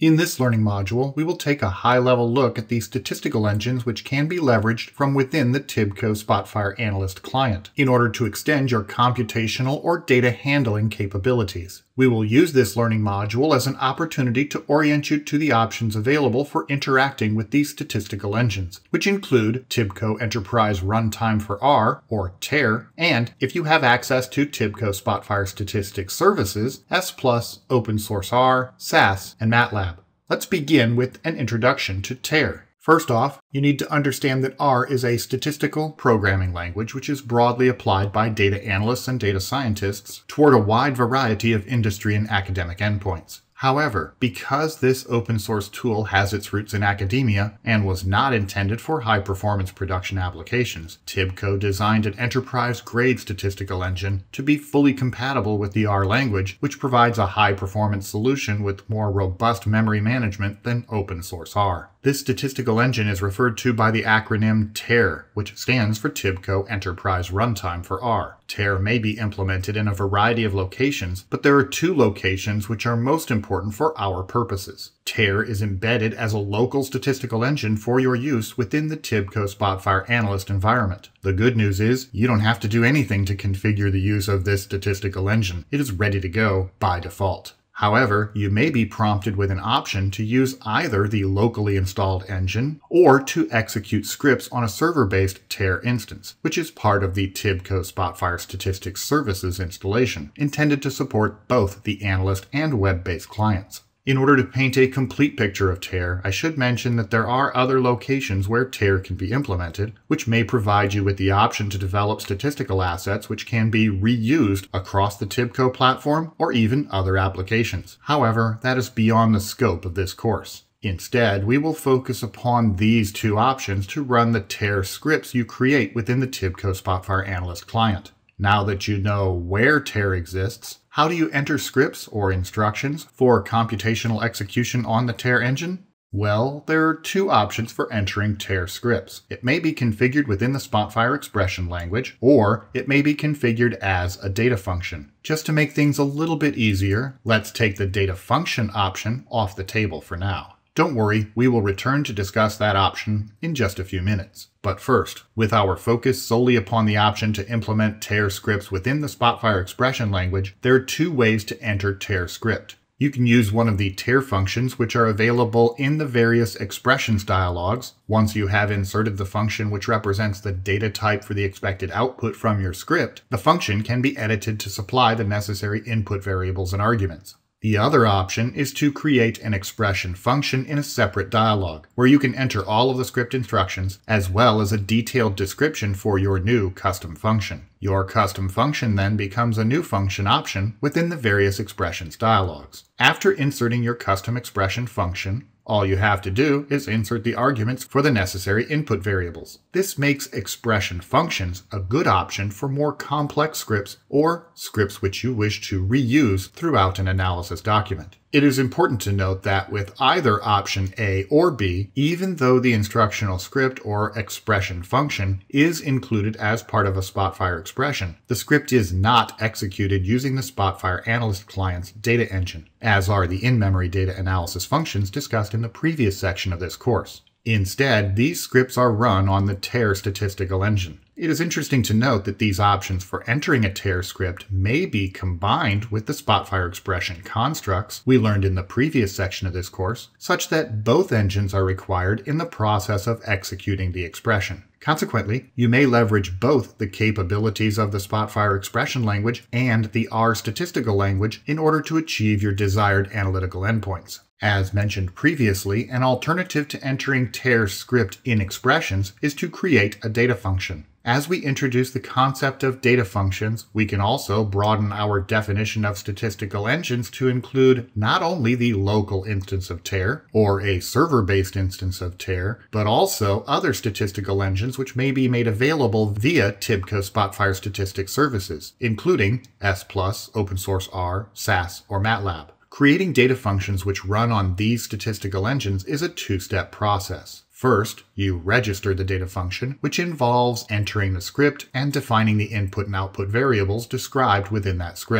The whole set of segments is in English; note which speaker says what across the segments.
Speaker 1: In this learning module, we will take a high-level look at the statistical engines which can be leveraged from within the TIBCO Spotfire Analyst client in order to extend your computational or data handling capabilities. We will use this learning module as an opportunity to orient you to the options available for interacting with these statistical engines, which include TIBCO Enterprise Runtime for R, or TER, and if you have access to TIBCO Spotfire Statistics Services, S+, Open Source R, SAS, and MATLAB. Let's begin with an introduction to TER. First off, you need to understand that R is a statistical programming language which is broadly applied by data analysts and data scientists toward a wide variety of industry and academic endpoints. However, because this open source tool has its roots in academia and was not intended for high-performance production applications, TIBCO designed an enterprise-grade statistical engine to be fully compatible with the R language, which provides a high-performance solution with more robust memory management than open source R. This statistical engine is referred to by the acronym TER, which stands for TIBCO Enterprise Runtime for R. TER may be implemented in a variety of locations, but there are two locations which are most important for our purposes. TER is embedded as a local statistical engine for your use within the TIBCO Spotfire Analyst environment. The good news is, you don't have to do anything to configure the use of this statistical engine. It is ready to go by default. However, you may be prompted with an option to use either the locally installed engine or to execute scripts on a server-based TER instance, which is part of the TIBCO Spotfire Statistics Services installation, intended to support both the Analyst and web-based clients. In order to paint a complete picture of TER, I should mention that there are other locations where TER can be implemented, which may provide you with the option to develop statistical assets which can be reused across the TIBCO platform or even other applications. However, that is beyond the scope of this course. Instead, we will focus upon these two options to run the TER scripts you create within the TIBCO Spotfire Analyst client. Now that you know where TER exists, how do you enter scripts or instructions for computational execution on the TER engine? Well, there are two options for entering TER scripts. It may be configured within the Spotfire expression language, or it may be configured as a data function. Just to make things a little bit easier, let's take the data function option off the table for now. Don't worry, we will return to discuss that option in just a few minutes. But first, with our focus solely upon the option to implement TER scripts within the Spotfire expression language, there are two ways to enter TER script. You can use one of the TER functions which are available in the various expressions dialogues. Once you have inserted the function which represents the data type for the expected output from your script, the function can be edited to supply the necessary input variables and arguments. The other option is to create an expression function in a separate dialog, where you can enter all of the script instructions, as well as a detailed description for your new custom function. Your custom function then becomes a new function option within the various expressions dialogs. After inserting your custom expression function, all you have to do is insert the arguments for the necessary input variables. This makes expression functions a good option for more complex scripts or scripts which you wish to reuse throughout an analysis document. It is important to note that with either option A or B, even though the instructional script or expression function is included as part of a Spotfire expression, the script is not executed using the Spotfire Analyst client's data engine, as are the in-memory data analysis functions discussed in the previous section of this course. Instead, these scripts are run on the TER statistical engine. It is interesting to note that these options for entering a TER script may be combined with the Spotfire expression constructs we learned in the previous section of this course, such that both engines are required in the process of executing the expression. Consequently, you may leverage both the capabilities of the Spotfire expression language and the R statistical language in order to achieve your desired analytical endpoints. As mentioned previously, an alternative to entering TER script in expressions is to create a data function. As we introduce the concept of data functions, we can also broaden our definition of statistical engines to include not only the local instance of TER, or a server-based instance of TER, but also other statistical engines which may be made available via TIBCO Spotfire Statistics Services, including S+, Open Source R, SAS, or MATLAB. Creating data functions which run on these statistical engines is a two-step process. First, you register the data function, which involves entering the script and defining the input and output variables described within that script.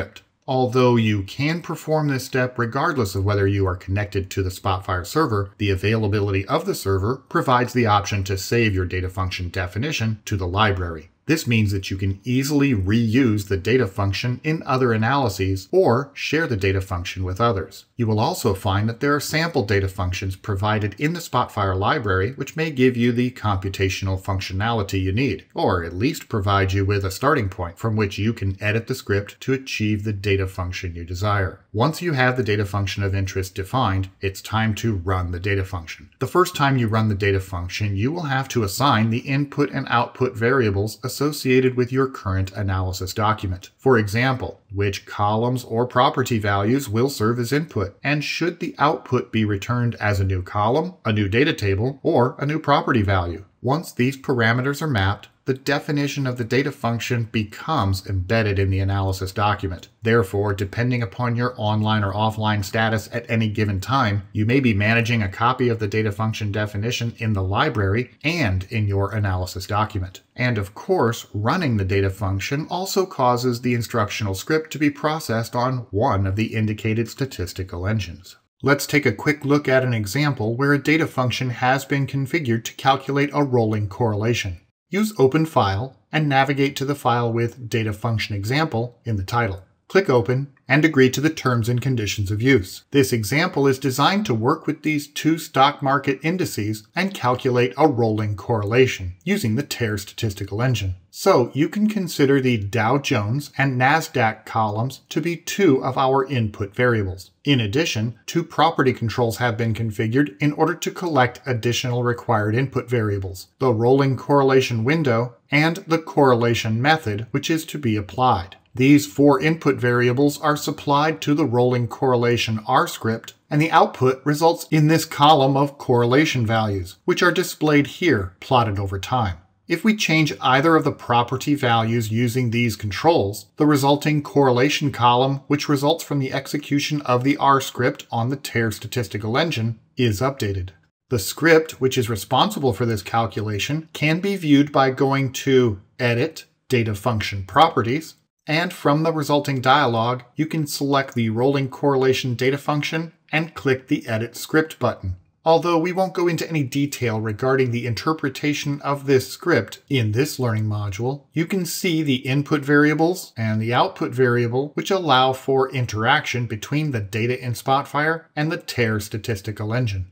Speaker 1: Although you can perform this step regardless of whether you are connected to the Spotfire server, the availability of the server provides the option to save your data function definition to the library. This means that you can easily reuse the data function in other analyses or share the data function with others. You will also find that there are sample data functions provided in the Spotfire library which may give you the computational functionality you need, or at least provide you with a starting point from which you can edit the script to achieve the data function you desire. Once you have the data function of interest defined, it's time to run the data function. The first time you run the data function, you will have to assign the input and output variables associated with your current analysis document. For example, which columns or property values will serve as input, and should the output be returned as a new column, a new data table, or a new property value. Once these parameters are mapped, the definition of the data function becomes embedded in the analysis document. Therefore, depending upon your online or offline status at any given time, you may be managing a copy of the data function definition in the library and in your analysis document. And of course, running the data function also causes the instructional script to be processed on one of the indicated statistical engines. Let's take a quick look at an example where a data function has been configured to calculate a rolling correlation. Use Open File and navigate to the file with Data Function Example in the title. Click Open and agree to the terms and conditions of use. This example is designed to work with these two stock market indices and calculate a rolling correlation using the TAIR statistical engine. So you can consider the Dow Jones and NASDAQ columns to be two of our input variables. In addition, two property controls have been configured in order to collect additional required input variables: the rolling correlation window and the correlation method, which is to be applied. These four input variables are supplied to the rolling correlation R script, and the output results in this column of correlation values, which are displayed here, plotted over time. If we change either of the property values using these controls, the resulting correlation column, which results from the execution of the R script on the TAIR statistical engine, is updated. The script, which is responsible for this calculation, can be viewed by going to Edit, Data Function Properties, and from the resulting dialog, you can select the rolling correlation data function and click the Edit Script button. Although we won't go into any detail regarding the interpretation of this script in this learning module, you can see the input variables and the output variable, which allow for interaction between the data in Spotfire and the TAIR statistical engine.